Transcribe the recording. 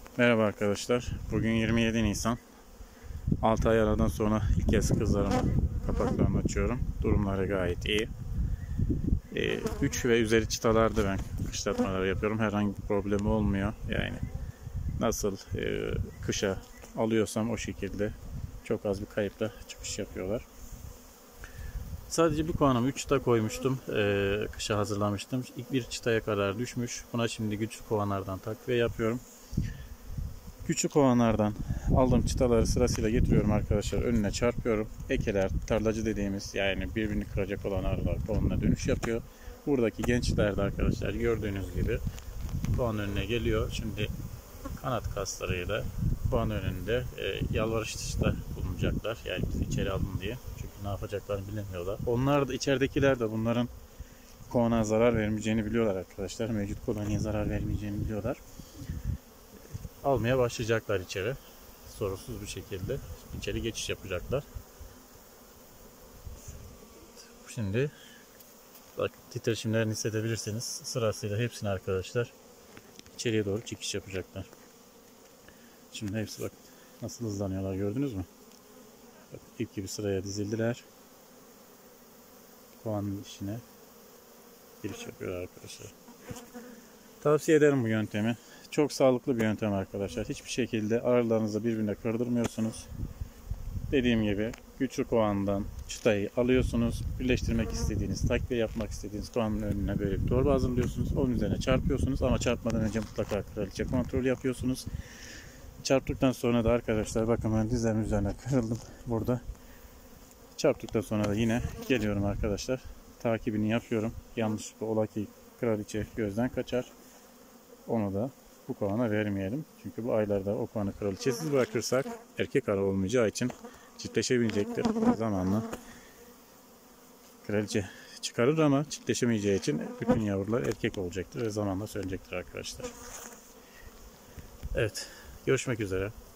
Merhaba arkadaşlar. Bugün 27 Nisan. 6 ay aradan sonra ilk kez kızlarıma kapaklarını açıyorum. Durumları gayet iyi. 3 ve üzeri çıtalarda ben kışlatmaları yapıyorum. Herhangi bir problemi olmuyor. Yani nasıl kışa alıyorsam o şekilde çok az bir kayıpla çıkış yapıyorlar. Sadece bir kovanıma 3 çıta koymuştum. Kışa hazırlamıştım. İlk bir çıtaya kadar düşmüş. Buna şimdi güçlü kovanlardan takviye yapıyorum. Küçük kovanlardan aldığım çıtaları sırasıyla getiriyorum arkadaşlar. Önüne çarpıyorum. Ekeler, tarlacı dediğimiz yani birbirini kıracak olan arılar kovanına dönüş yapıyor. Buradaki gençler de arkadaşlar gördüğünüz gibi kovan önüne geliyor. Şimdi kanat kaslarıyla kovan önünde yalvarışta bulunacaklar. Yani bizi içeri alın diye. Çünkü ne yapacaklarını bilemiyorlar. Onlar da içeridekiler de bunların kovana zarar vermeyeceğini biliyorlar arkadaşlar. Mevcut koloniye zarar vermeyeceğini biliyorlar. Almaya başlayacaklar içeri. Sorusuz bir şekilde içeri geçiş yapacaklar. Şimdi bak titreşimlerini hissedebilirsiniz. Sırasıyla hepsini arkadaşlar içeriye doğru çekiş yapacaklar. Şimdi hepsi bak nasıl hızlanıyorlar, gördünüz mü? Bak, ilk gibi sıraya dizildiler. Kovanın içine giriş yapıyorlar arkadaşlar. Tavsiye ederim bu yöntemi. Çok sağlıklı bir yöntem arkadaşlar. Hiçbir şekilde arılarınızı birbirine kırdırmıyorsunuz. Dediğim gibi güçlü kovandan çıtayı alıyorsunuz. Birleştirmek istediğiniz, takviye yapmak istediğiniz kovanın önüne böyle bir torba hazırlıyorsunuz. Onun üzerine çarpıyorsunuz ama çarpmadan önce mutlaka kraliçe kontrolü yapıyorsunuz. Çarptıktan sonra da arkadaşlar bakın ben dizlerimin üzerine kırıldım burada. Çarptıktan sonra da yine geliyorum arkadaşlar. Takibini yapıyorum. Yanlışlıkla ola ki kraliçe gözden kaçar. Onu da bu kovana vermeyelim. Çünkü bu aylarda o kovanı kraliçesiz bırakırsak erkek arı olmayacağı için çiftleşebilecektir. Zamanla kraliçe çıkarır ama çiftleşemeyeceği için bütün yavrular erkek olacaktır ve zamanla sönecektir arkadaşlar. Evet, görüşmek üzere.